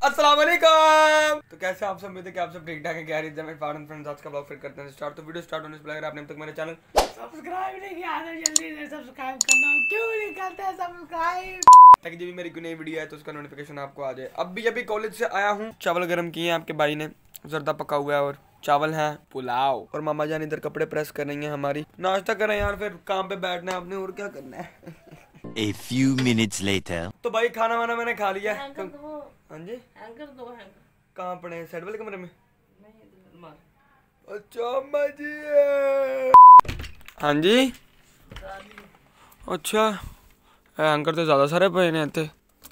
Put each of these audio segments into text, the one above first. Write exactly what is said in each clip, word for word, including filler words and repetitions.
अस्सलाम वालेकुम। तो कैसे आप सब? उम्मीद है कि आप सब ठीक ठाक हैं। क्या रीत है मेरे पार्टनर फ्रेंड्स, आज का ब्लॉग फिर करते हैं स्टार्ट। तो वीडियो स्टार्ट होने से पहले अगर आपने अब तक मेरे चैनल सब्सक्राइब नहीं किया तो जल्दी से सब्सक्राइब करना। क्यों नहीं करते हैं सब्सक्राइब, ताकि जब भी मेरी कोई नई वीडियो है तो उसका नोटिफिकेशन आपको आ जाए। अब भी अभी कॉलेज से आया हूँ, चावल गर्म किए हैं आपके भाई ने, जर्दा पका हुआ है और चावल है, पुलाव। और मामा जान इधर कपड़े प्रेस कर रही हैं हमारी। नाश्ता कर रहे हैं यार, फिर काम पे बैठना है आपने, और क्या करना है। A few minutes later. तो भाई खाना वाना मैंने खा लिया। हाँ जी, कहाँ पड़े हैं? साइड वाले कमरे में। अच्छा मजी है। हाँ जी, अच्छा एंकर तो ज्यादा सारे पे ने थे।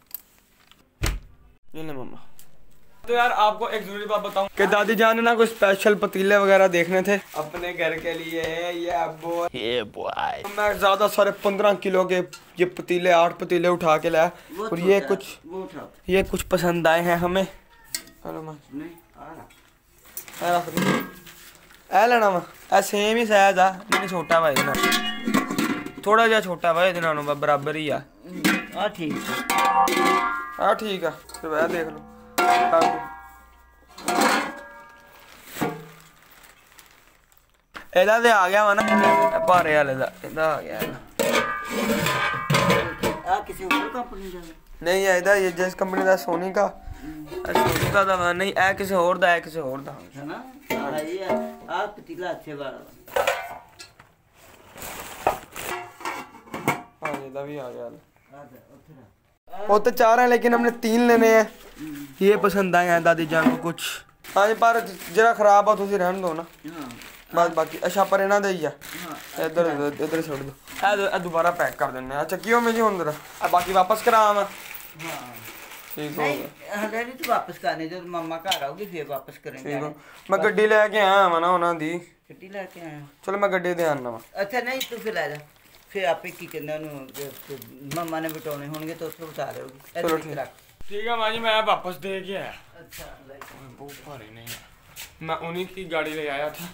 ये ले मम्मा। तो यार आपको एक जरूरी बात बताऊं कि दादी जान ने ना कुछ स्पेशल पतीले वगैरह देखने थे अपने घर के लिए। ये boy. Yeah, boy. तो मैं ज्यादा सारे पंद्रह किलो के ये पतीले, आठ पतीले उठा के लाया और ये कुछ ये कुछ पसंद आए हैं हमें। ए लेना वा ए सेम ही साइज आ, नहीं छोटा भाई ना, थोड़ा जा छोटा भाई इतना बराबर ही आ। हाँ ठीक है, हाँ ठीक है। तो वह देख लो ਇਹਦਾ ਤੇ ਆ ਗਿਆ ਵਾ ਨਾ ਭਾਰੇ ਵਾਲੇ ਦਾ, ਇਹਦਾ ਆ ਗਿਆ ਆ ਕਿਸੇ ਹੋਰ ਕੰਪਨੀ ਦਾ ਨਹੀਂ ਹੈ। ਇਹਦਾ ਜਿਸ ਕੰਪਨੀ ਦਾ ਸੋਨੀ ਦਾ ਸੋਨੀ ਦਾ ਦਾ ਨਹੀਂ, ਇਹ ਕਿਸੇ ਹੋਰ ਦਾ ਹੈ, ਕਿਸੇ ਹੋਰ ਦਾ ਹੈ ਨਾ। ਆ ਇਹ ਆ ਪਤੀਲਾ ਅੱਛੇ ਵਾਲਾ हाँ ਇਹਦਾ ਵੀ ਆ ਗਿਆ। वो तो चार हैं लेकिन हमने तीन लेने हैं। ये पसंद आए हैं दादी जान को कुछ। हाँ जी, पर जरा खराब है तो रहने दो ना बस। बाकी अच्छा पर इन्हों दे ही है, इधर इधर छोड़ दो, ए दोबारा पैक कर देने। अच्छा क्यों में जी हूँ जरा बाकी वापस करा मैं ठीक हो गया। तो वापस करने जो मम्मा घर आओगी फिर वापस करेंगे। मैं गड्डी लेके आया वा ना उन्होंने दी, गड्डी लेके आया। चलो मैं गड्डी दे आना वा। अच्छा नहीं तू फिर ले जा, फिर आप की कहने मम्मा ने बिटाने होंगे तो उसको बता रहे। चलो ठीक है ठीक है माँ जी, मैं वापस दे के आया। अच्छा बहुत भारी नहीं है, मैं उन्हीं की गाड़ी ले आया था।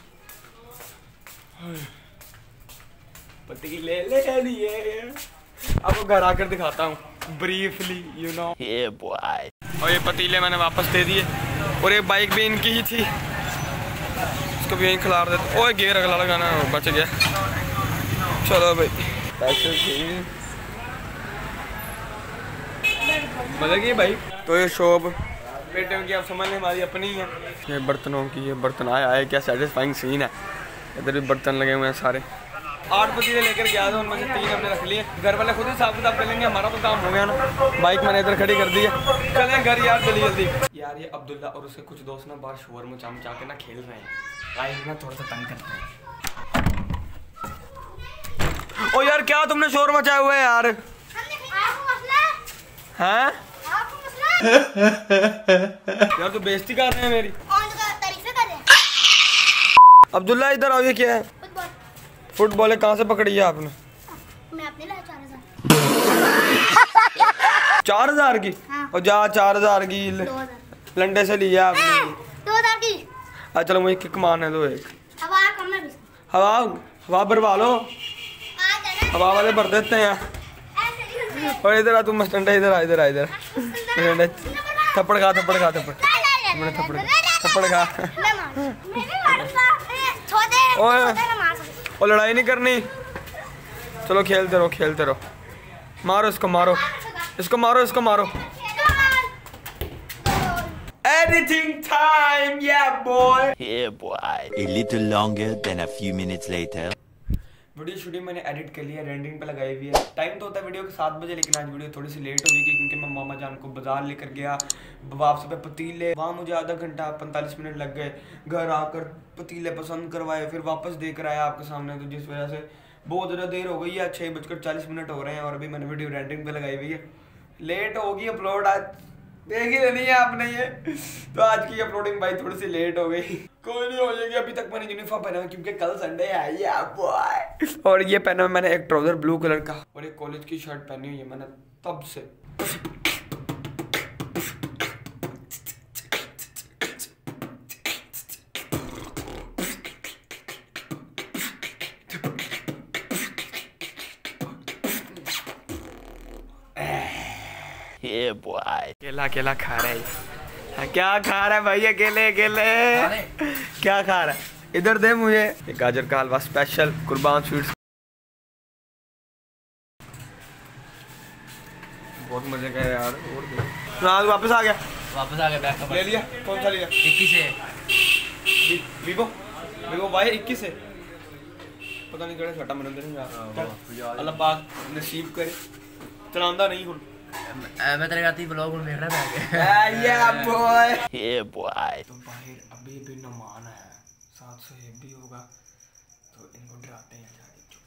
पतीले ले लिए, अब घर आकर दिखाता हूँ briefly, you know. Yeah, boy. और ये पतीले मैंने वापस दे दिए और ये बाइक भी इनकी ही थी, इसको भी यहीं खिला देते। ओए गेयर अगला लगाना बच गया। चलो भाई पैसे मतलब ये भाई। तो ये शॉप पेटियों की आप समझ लें हमारी अपनी है। ये बर्तनों की, ये बर्तन आया है, क्या सेटिस्फाइंग सीन है। इधर भी बर्तन लगे हुए हैं सारे। आठ पतीले लेकर गया था, उनमें से तीन हमने रख लिए। घर वाले खुद ही साफ किताब कर लेंगे, हमारा तो काम हो गया ना। बाइक मैंने इधर खड़ी कर दी है, चलें घर यार जल्दी जल्दी। यार ये अब्दुल्ला और उसके कुछ दोस्त ना बाहर शोर मचा मचा के ना खेल रहे हैं, गाइस ना थोड़ा सा तंग करते हैं। ओ यार क्या तुमने शोर मचाया हुआ है यार? हैं? यार तो बेइज्जती कर रहे हैं मेरी। अब्दुल्ला इधर आओ, ये क्या है? फुटबॉल है, कहाँ से पकड़ी है आपने? मैं अपने लाया चार हजार। चार हजार की? हाँ। और जा चार हजार की लंडे से लिया आपने? दो हजार की। अच्छा चलो मुझे किक मारने दो एक। हवा कम है, हवा हवा भरवा लो, हवा वाले भर देते हैं। और इधर आ तुम मस्टंडा, इधर आ इधर आ इधर थप्पड़ खा थप्पड़ खा थप्पड़ मैंने थप्पड़ थप्पड़ खा। ओए और लड़ाई नहीं करनी, चलो खेलते रहो खेलते रहो। मारो इसको, मारो इसको, मारो इसको, मारो। Editing time, yeah boy. Yeah, boy. A little longer than a few minutes later. Video shooting मैंने एडिट कर लिया, रेंडरिंग पे लगाई हुई है। टाइम तो होता है वीडियो के सात बजे, लेकिन आज वीडियो थोड़ी सी लेट हो गई क्योंकि मैं मामा जान को बाजार लेकर गया। वापस पे पतीले, वहाँ मुझे आधा घंटा पैंतालीस मिनट लग गए। घर आकर पतीले पसंद करवाए, फिर वापस देकर आया आपके सामने, तो जिस वजह से बहुत ज़्यादा देर हो गई है। छः बजकर चालीस मिनट हो रहे हैं और अभी मैंने वीडियो रेंडरिंग पे लगाई हुई है। लेट होगी अपलोड, आज देख ही लेनी है आपने ये। तो आज की अपलोडिंग भाई थोड़ी सी लेट हो गई, कोई नहीं हो जाएगी। अभी तक मैंने यूनिफॉर्म पहना है क्योंकि कल संडे है, ये बॉय। और ये पहना मैंने एक ट्राउजर ब्लू कलर का और एक कॉलेज की शर्ट पहनी हुई है मैंने तब से। Yeah, boy. केला केला खा रहा है। क्या खा रहा है भाई अकेले अकेले? क्या खा रहा है? इधर दे मुझे। ये गाजर का हलवा स्पेशल कुर्बान स्वीट्स। बहुत मजे का है यार। और वापस आ गया वापस आ गया बैग का ले लिया। कौन सा लिया? इक्कीस है वीवो वीवो वाई इक्कीस है। पता नहीं कड़े छोटा मन अल्लाह पाक नसीब करे। चलांदा नहीं हूँ मैं तेरे गाती ब्लॉग में देख रहा है। या बॉय Yeah, boy. तो बाहर अभी भी नमान है। सात सौ ये भी होगा तो इनको डराते हैं जाके। चुप।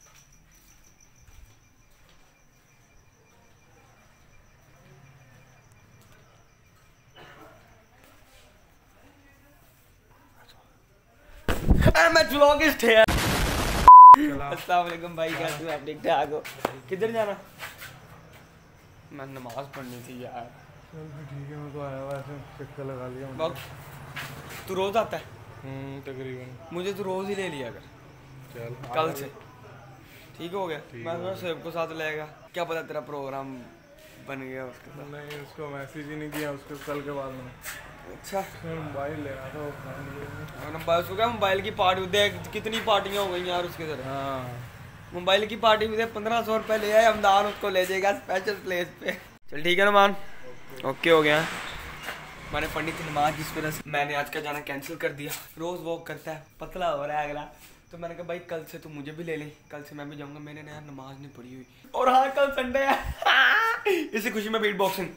अरे मैं व्लॉगिस्ट है। अस्सलाम वालेकुम भाई, कैसे हो आप? ठीक ठाक हो? किधर जाना? मैं नमाज पढ़नी थी यार। ठीक है मैं तो आया हुआ ऐसे चक्कर लगा लिया मैंने। बहुत तू रोज आता है? हम्म तकरीबन। मुझे तो रोज ही ले लिया कर चल कल से। ठीक हो गया? मैं तो सेब को साथ लेगा। क्या पता तेरा प्रोग्राम बन गया उसके साथ। नहीं उसको मैसेज ही नहीं किया उसके कल के बाद में। अच्छा मोबाइल लेना था वो मोबाइल उसको क्या मोबाइल की पार्टी देख कितनी पार्टियां हो गई यार उसके तरह। हाँ मोबाइल की पार्टी में पंद्रह सौ रुपये ले आए। हमदान उसको ले जाएगा स्पेशल प्लेस पे। चल ठीक है नमान, ओके हो गया। मैंने पढ़नी थी नमाज जिस वजह से मैंने आज का जाना कैंसिल कर दिया। रोज वॉक करता है, पतला हो रहा है अगला। तो मैंने कहा भाई कल से तू मुझे भी ले ले, कल से मैं भी जाऊंगा। मैंने नया नमाज नहीं पढ़ी हुई। और हाँ कल संडे है इसी खुशी में बीट बॉक्सिंग।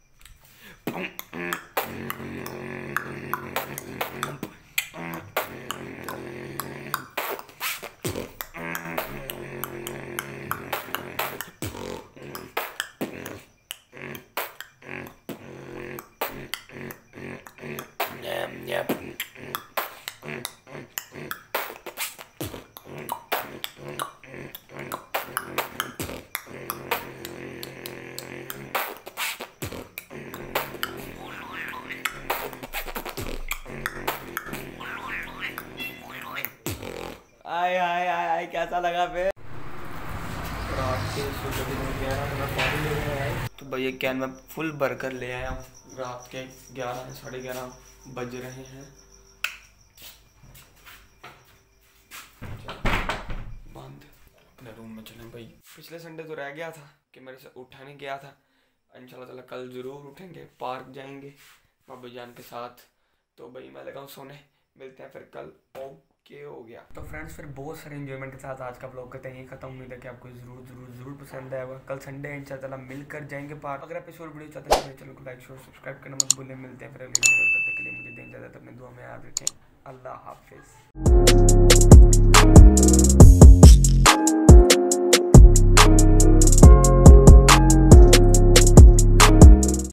आय आय आय आय कैसा लगा फिर? रात के तो भैया कैन मैं फुल भर कर ले आया हूँ। रात के ग्यारह साढ़े ग्यारह बज रहे हैं। बंद। अपने रूम में चलें भाई। पिछले संडे तो रह गया था कि मेरे से उठा नहीं गया था। इंशाल्लाह ताला कल ज़रूर उठेंगे, पार्क जाएंगे बाबू जान के साथ। तो भाई मैं लगा हूँ सोने, मिलते हैं फिर कल। ओके हो गया। तो फ्रेंड्स फिर बहुत सारे एंजॉयमेंट के साथ आज का ब्लॉग करते हैं खत्म। उम्मीद है कि आपको जरूर जरूर जरूर पसंद आएगा। कल संडे है इंशाल्लाह मिलकर जाएंगे पार्क। अगर आप इस और वीडियो चाहते हैं तो चैनल को लाइक शेयर सब्सक्राइब करना मत भूलें। मिलते हैं फिर अगले वीडियो। तब तक के लिए मुझे दें इजाज़त, अपने दुआ में याद रखें। अल्लाह हाफिज़।